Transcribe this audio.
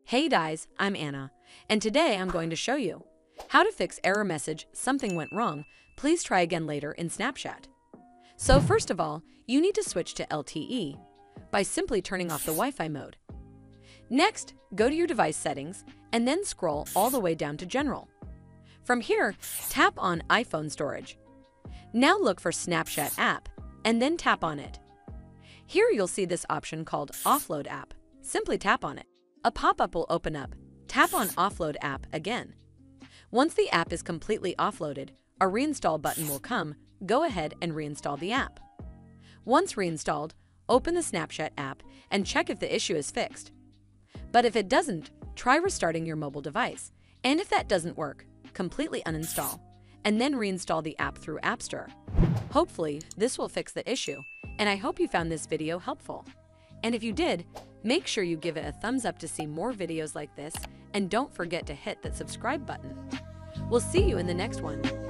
Hey guys, I'm Anna, and today I'm going to show you how to fix error message "something went wrong, please try again later" in Snapchat. So first of all, you need to switch to LTE by simply turning off the Wi-Fi mode. Next, go to your device settings and then scroll all the way down to General. From here, tap on iPhone storage. Now look for Snapchat app and then tap on it. Here you'll see this option called Offload app. Simply tap on it. A pop-up will open up. Tap on Offload app again. Once the app is completely offloaded, a reinstall button will come. Go ahead and reinstall the app. Once reinstalled, open the Snapchat app and check if the issue is fixed. But if it doesn't, try restarting your mobile device. And if that doesn't work, completely uninstall and then reinstall the app through App Store. Hopefully, this will fix the issue, and I hope you found this video helpful. And if you did, make sure you give it a thumbs up to see more videos like this, and don't forget to hit that subscribe button. We'll see you in the next one.